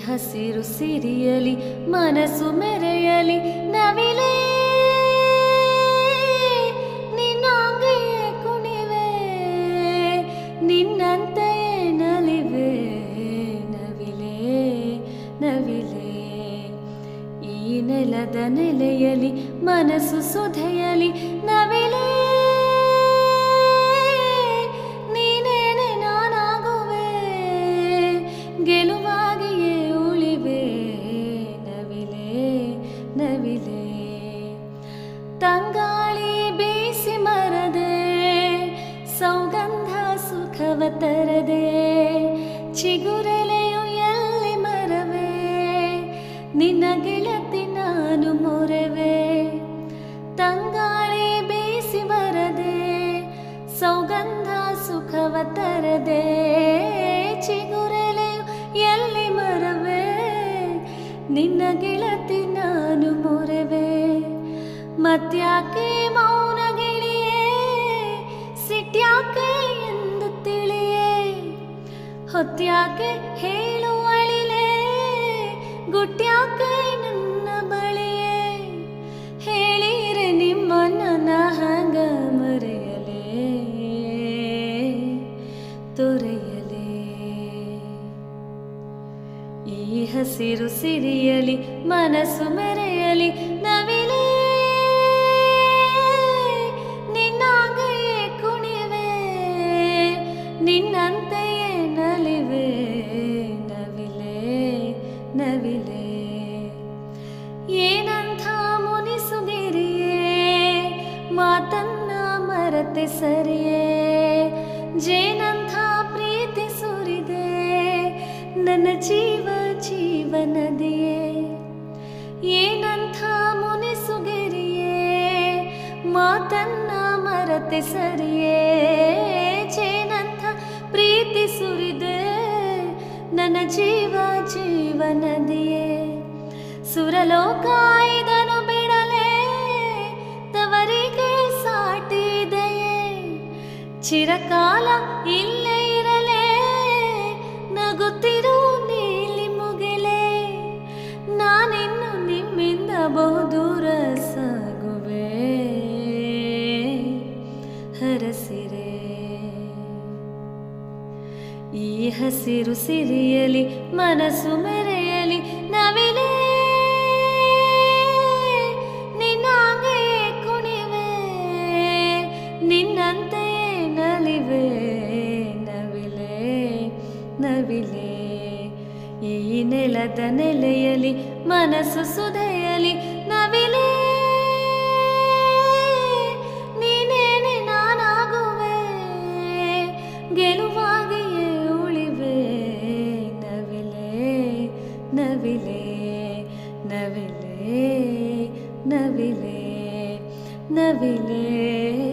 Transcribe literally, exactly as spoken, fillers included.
ಹಸಿರು ಸಿರಿಯಲಿ ಮನಸ್ಸು ಮೆರೆಯಲಿ ನವಿಲೇ ನಿನ್ನಂಗೆಯೇ ಕುಣಿವೆ ನಿನ್ನಂತೆಯೇ ನಲಿವೆ ನವಿಲೇ ನವಿಲೇ ಈ ನೆಲದ ನೆಲೆಯಲಿ ಮನಸ್ಸು ಸುಧೆಯಲಿ ನವಿಲೇ ನೀನೇನೆ ನಾನಾಗುವೆ ಗೆಲುವಾಗಿಯೇ ಉಳಿವೆ ನವಿಲೇ ನವಿಲೇ ತಂಗಾಳಿ ಬೀಸಿ ಮರದೆ ಸೌಗಂಧ ಸುಖವ ತರದೆ ಚಿಗುರೆಲೆಯು ಎಲ್ಲಿ ಮರವೇ ನಿನ್ನ ಗೆಳತಿ ನಾನು ಮೊರೆವೆ ತಂಗಾಳಿ ಬೀಸಿ ಬರದೆ ಸೌಗಂಧ ಸುಖವ ತರದೆ ಚಿಗುರೆಲೆಯು ಎಲ್ಲಿ ಮರವೇ ನಿನ್ನ ಗೆಳತಿ ನಾನು ಮೊರೆವೆ ಮತ್ಯಾಕೆ ಮೌನ ಗಿಳಿಯೇ ಸಿಟ್ಯಾಕೆ ಎಂದು ತಿಳಿಯೇ ಹೊತ್ಯಾಕೆ ಹೇಳುವಳಿಲೇ ಗುಟ್ಯಾಕೆ ನನ್ನ ಬಳಿಯೇ ಹೇಳಿರೆ ನಿಮ್ಮನ್ನ ನಾ ಹಂಗ ಮರೆಯಲೇ ತೊರೆಯಲೇ ಈ ಹಸಿರು ಸಿರಿಯಲಿ ಮನಸ್ಸು ಮೆರೆಯಲಿ ನವಿಲೇ ನಿನ್ನಂಗೆಯೇ ಕುಣಿವೆ ನಿನ್ನಂತೆಯೇ ನಲಿವೆ ನವಿಲೇ ನವಿಲೇ ಏನಂಥ ಮುನಿಸುಗಿರಿಯೇ ಮಾತನ್ನ ಮರತೆ ಸರಿಯೇ ಜೇನಂಥ ಪ್ರೀತಿ ಸುರಿದೆ ನನ್ನ ಜೀವ ಜೀವನದಿಯೇ ಏನಂಥ ಮುನಿಸುಗಿರಿಯೇ ಮಾತನ್ನ ಮರತೆ ಸರಿಯೇ ಜೇನಂಥ ಪ್ರೀತಿ ಸುರಿದೆ ನನ್ನ ಜೀವ ಜೀವನದಿಯೇ ಸುರಲೋಕ ಇದನ್ನು ಬಿಡಲೇ ತವರಿಗೆ ಸಾಟಿದೆಯೇ ಚಿರಕಾಲ ಇಲ್ಲೇ ಇರಲೇ ನಗುತ್ತಿರು ನೀಲಿ ಮುಗಿಲೇ ನಾನಿನ್ನು ನಿಮ್ಮಿಂದ ಬಹುದೂರ ಸಾಗುವೆ ಹರಸಿರೆ ಈ ಹಸಿರು ಸಿರಿಯಲಿ ಮನಸ್ಸು ಮೆರೆಯಲಿ ನವಿಲೇ ನಿನ್ನಂಗೆಯೇ ಕುಣಿವೆ ನಿನ್ನಂತೆಯೇ ನಲಿವೆ ನವಿಲೇ ನವಿಲೇ ಈ ನೆಲದ ನೆಲೆಯಲಿ ಮನಸ್ಸು ಸುಧೆಯಲಿ ನವಿಲೇ ನೀನೇನೆ ನಾನಾಗುವೆ ಗೆಲುವಾಗಿಯೇ ಉಳಿವೆ ನವಿಲೇ ನವಿಲೇ ನವಿಲೇ ನವಿಲೇ ನವಿಲೇ